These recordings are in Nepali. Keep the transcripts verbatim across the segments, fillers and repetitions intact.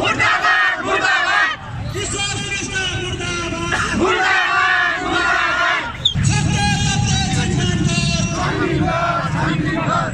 मुर्दाबाद मुर्दाबाद किशोर श्रेष्ठ मुर्दाबाद मुर्दाबाद मुर्दाबाद सत्य सत्य छानबीन कर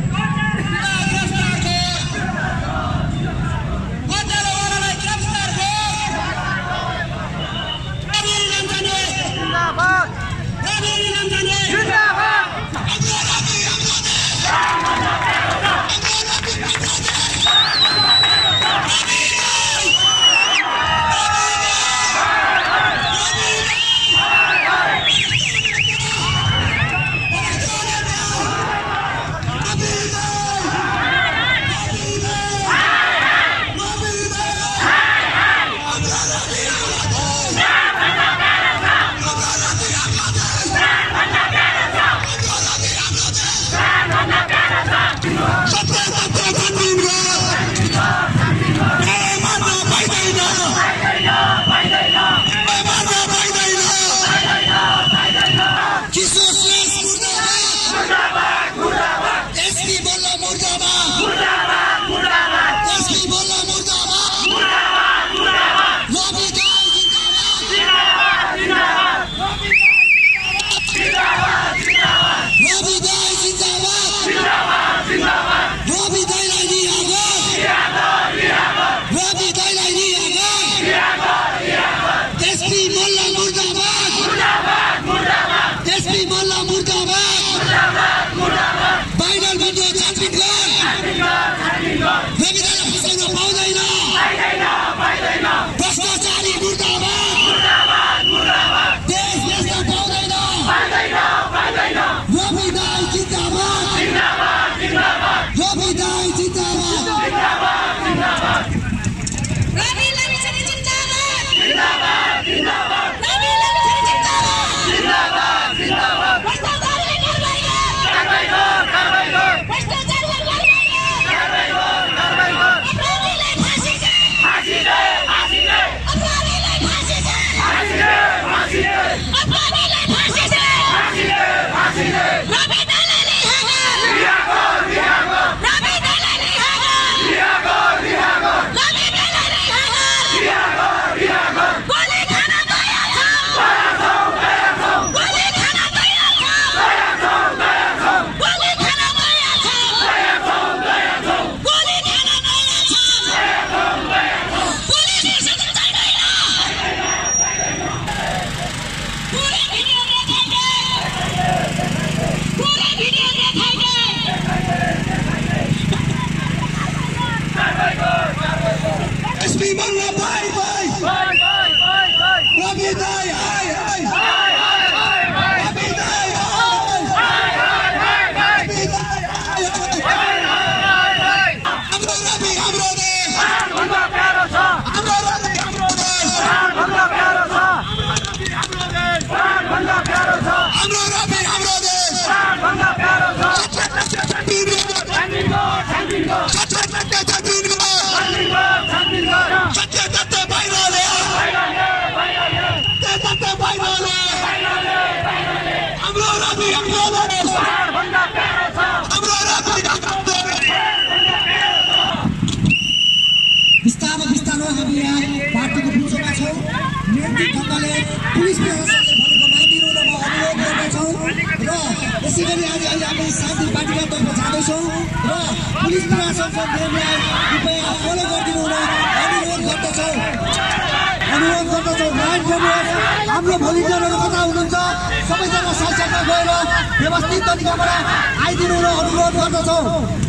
हाम्रो भोलिन्टियरहरु कता हुनुहुन्छ सबैजना साइडमा गएर व्यवस्थित तरिकाबाट आइदिनु र अनुरोध गर्दछौं।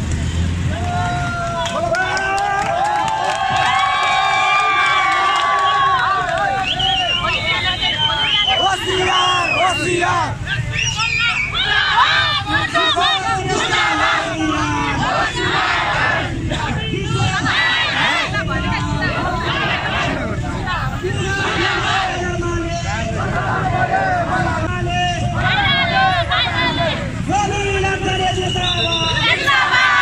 होशियार होशियार जिंदाबाद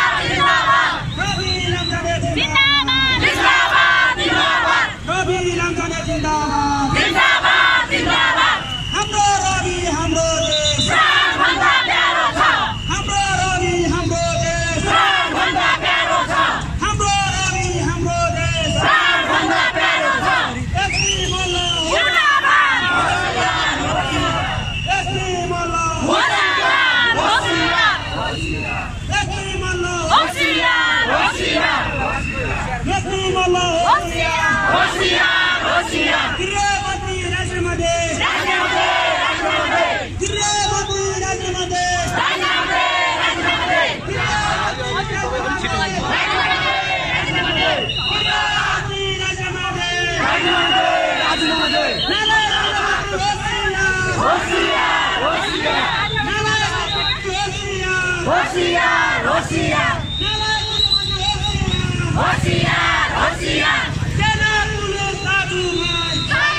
होशियार होशियार होशियार होशियार सेना पुलिस साधुभाइ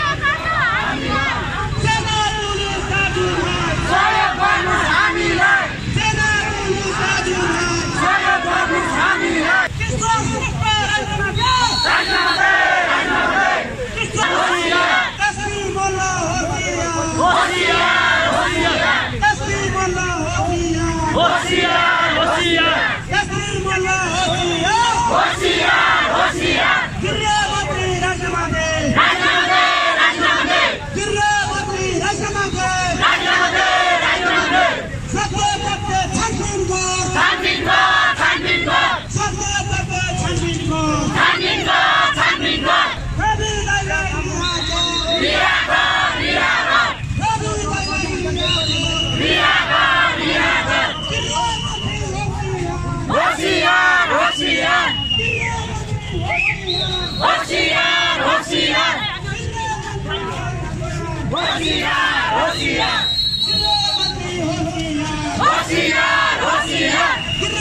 सेना पुलिस साधुभाइ सहयोग गर्नुस् हामीलाई सेना पुलिस साधुभाइ सहयोग गर्नुस् हामीलाई किशोर श्रेष्ठ राजमाता राजमाता राजमाता किशोर होशियार तस्लिम मल्ल होशियार होशियार तस्लिम मल्ल होशियार होशियार होशियार तस्लिम मल्ल होशियार होशियार होशियार गृहमन्त्री राजमाता राजमाता राजमाता गृहमन्त्री राजमाता राजमाता राजमाता सत्य सत्य छानबिन गर छानबिन गर छानबिन गर सत्य सत्य छानबिन गर छानबिन गर छानबिन गर रवि दाइलाई बिहा गर बिहा गर बिहा गर रवि दाइलाई बिहा गर बिहा गर होशियार होशियार होशियार होशियार होशियार होशियार होशियार होशियार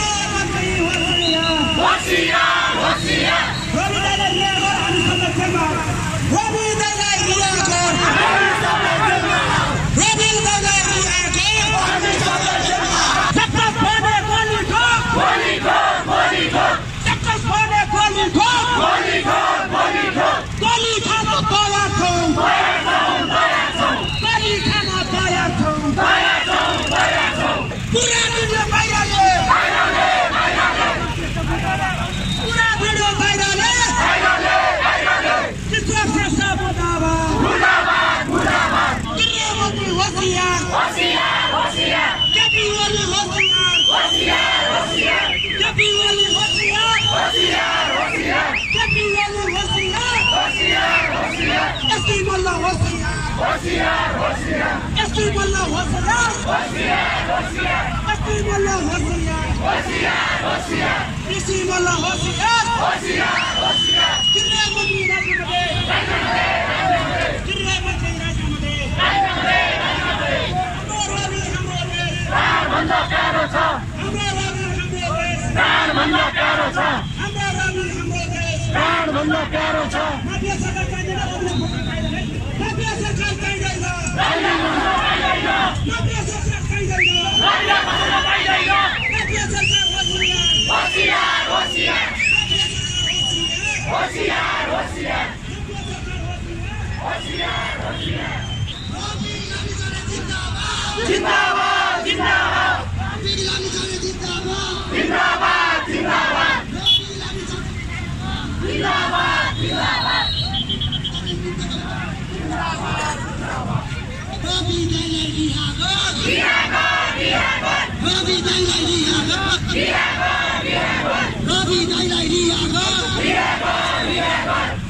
होशियार होशियार रवि दाइलाई बिहा गर हामी संरक्षणमा रवि दाइलाई बिहा गर हामी संरक्षणमा रवि दाइलाई बिहा गर हामी संरक्षणमा सक्कस भने गोली ठोक गोली ठोक गोली ठोक सक्कस भने गोली ठोक गोली ठोक गोली ठोक गोली खान तयार छौं तयार छौं तयार छौं गोली खान तयार छौं तयार छौं तयार छौं पुरा भिडियो भाइरलले भाइरलले भाइरलले पुरा भिडियो भाइरलले भाइरलले भाइरलले किशोर श्रेष्ठ मुर्दाबाद मुर्दाबाद मुर्दाबाद गृहमन्त्री होशियार होशियार होशियार केपी ओली होशियार होशियार होशियार केपी ओली होशियार होशियार होशियार केपी ओली होशियार होशियार होशियार एसपी मल्ल होशियार होशियार होशियार एसपी मल्ल होशियार होशियार होशियार एसपी मल्ल होशियार होशियार होशियार एसपी मल्ल होशियार होशियार होशियार गृहमन्त्री राजमाता राजमाता गृहमन्त्री राजमाता राजमाता राजमाता हाम्रो रवि हाम्रो देश प्राण भन्दा प्यारो छ हाम्रो रवि हाम्रो देश प्राण भन्दा प्यारो छ हाम्रो रवि हाम्रो देश प्राण भन्दा प्यारो छ माफिया सरकार चाहिँदैन माफिया सरकार चाहिँदैन माफिया सरकार चाहिँदैन माफिया सरकार होशियार होशियार होशियार होशियार होशियार होशियार जिंदाबाद जिंदाबाद जिंदाबाद जिंदाबाद जिंदाबाद जिंदाबाद रवि दाइलाई बिहा गर बिहा गर बिहा गर रवि दाइलाई बिहा गर बिहा गर बिहा गर रवि दाइलाई बिहा गर बिहा गर बिहा गर